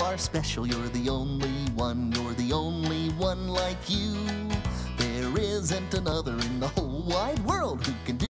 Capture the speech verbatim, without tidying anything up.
are special, you're the only one, you're the only one like you. There isn't another in the whole wide world who can do